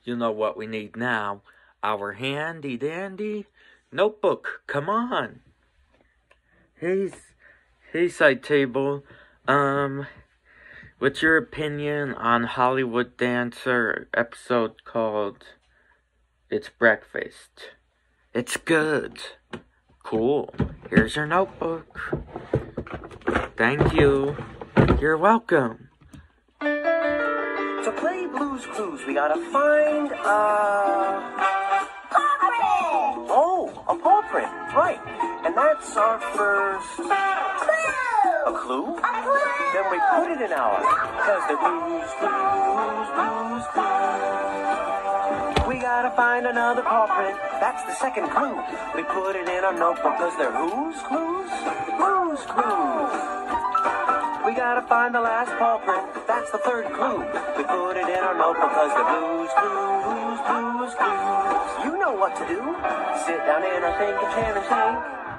You know what we need now? Our handy dandy notebook. Come on. Hey, side table. What's your opinion on Hollywood Dancer episode called It's Breakfast? It's good. Cool. Here's your notebook. Thank you. You're welcome. To play Blue's Clues, we gotta find Paw print! Oh, a paw print, right. And that's our first... Clue! A clue? A clue! Then we put it in our... Cause they're Blue's Clues. We gotta find another paw print. That's the second clue. We put it in our notebook cause they're whose clues? Blue's Clues. We gotta find the last paw print. That's the third clue. We put it in our notebook cause the Blue's Clues. You know what to do. Sit down in our thinking chair and think.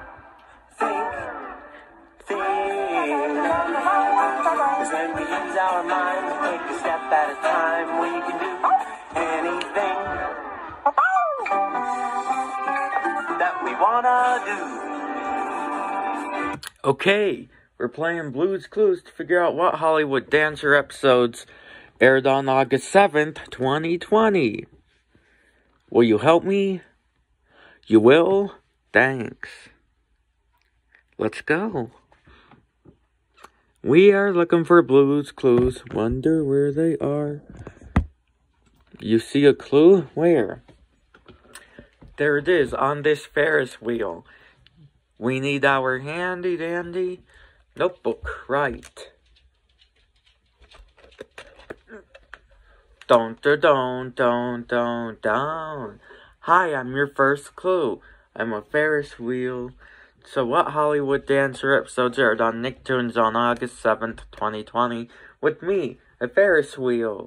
Cause when we use our minds, take a step at a time, we can do anything that we wanna do. Okay, we're playing Blue's Clues to figure out what Hollywood Dancer episodes aired on August 7th, 2020. Will you help me? You will? Thanks. Let's go. We are looking for Blue's Clues. Wonder where they are. You see a clue? Where? There it is, on this Ferris wheel. We need our handy dandy notebook, right? Don't. Hi, I'm your first clue. I'm a Ferris wheel. So what Hollywood Dancer episodes aired on Nicktoons on August 7th, 2020 with me, a Ferris wheel?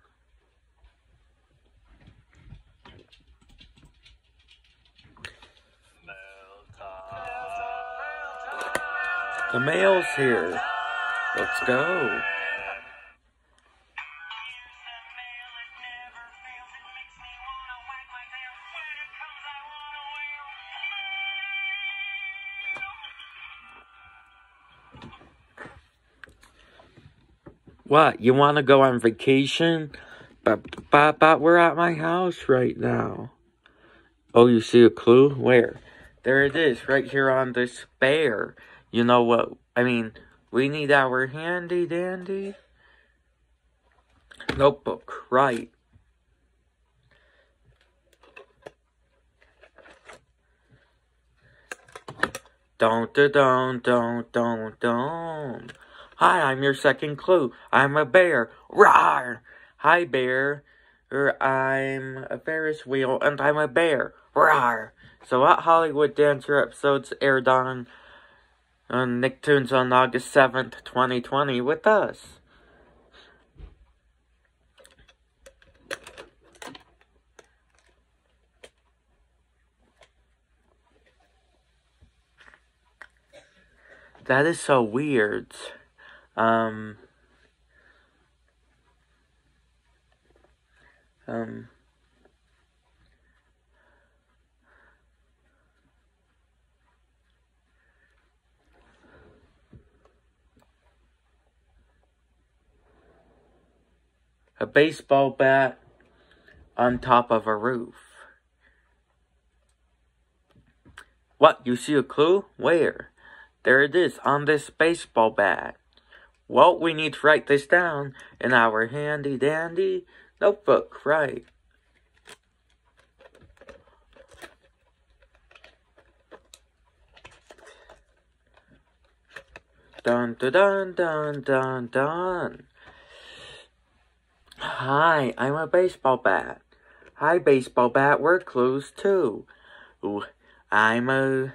The mail's here. Let's go. What, you want to go on vacation? But we're at my house right now. Oh, you see a clue? Where? There it is, right here on this bear. You know what? I mean, we need our handy dandy notebook, right? Don't. Hi, I'm your second clue. I'm a bear. Rawr! Hi, bear. I'm a Ferris wheel, and I'm a bear. Rawr! So what Hollywood Dancer episodes aired on Nicktoons on August 7th, 2020 with us? That is so weird. A baseball bat on top of a roof. What, you see a clue? Where? There it is, on this baseball bat. Well, we need to write this down in our handy dandy notebook, right? Dun. Hi, I'm a baseball bat. Hi, baseball bat, we're clues too. Ooh, I'm a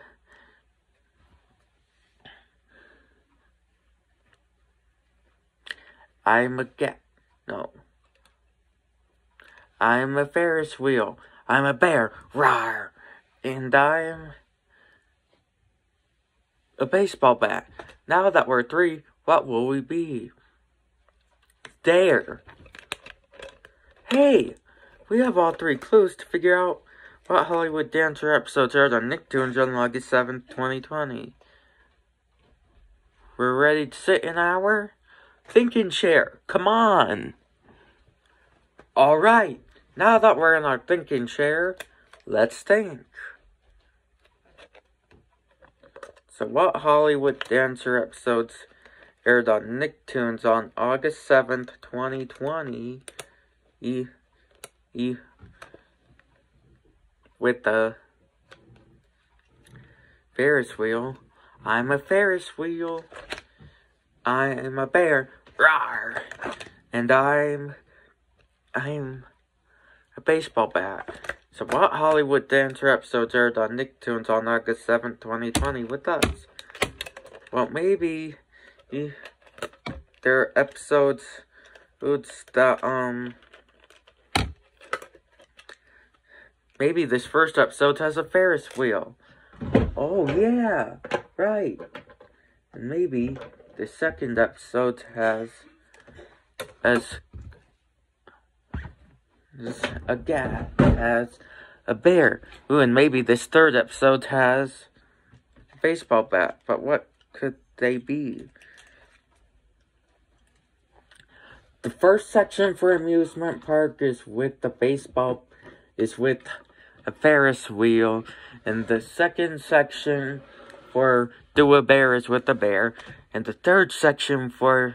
Ferris wheel. I'm a bear. Rawr. And I'm a baseball bat. Now that we're three, what will we be? There. Hey, We have all 3 clues to figure out what Hollywood Dancer episodes aired on Nicktoons on August 7th, 2020. We're ready to sit in our thinking chair. Come on! Alright, now that we're in our thinking chair, let's think. So what Hollywood Dancer episodes aired on Nicktoons on August 7th, 2020? With the Ferris wheel. I'm a Ferris wheel. I am a bear. Rawr! And I'm a baseball bat. So what Hollywood Dancer episodes aired on Nicktoons on August 7th, 2020 with us? Well, maybe there are episodes that, maybe this first episode has a Ferris wheel. Oh, yeah, right. And maybe the second episode has a cat, has a bear. Ooh, and maybe this third episode has a baseball bat. But what could they be? The first section for amusement park is with the baseball, is with a Ferris wheel, and the second section for Do-A-Bear is with the bear, and the third section for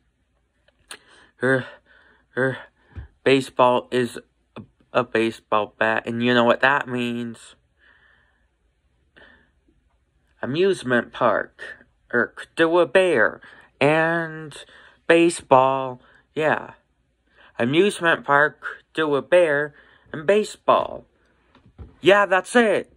her baseball is a baseball bat, and you know what that means. Amusement park, or Do-A-Bear, and baseball, yeah. Amusement park, Do-A-Bear, and baseball. Yeah, that's it.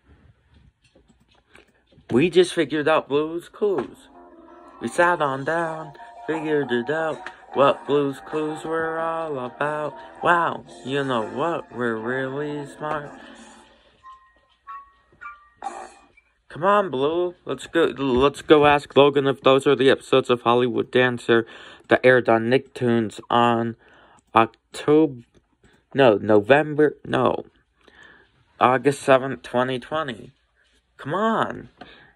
We just figured out Blue's Clues. We sat on down, figured it out, what Blue's Clues were all about. Wow, you know what? We're really smart. Come on, Blue. Let's go ask Logan if those are the episodes of Hollywood Dancer that aired on Nicktoons on August 7th, 2020. Come on.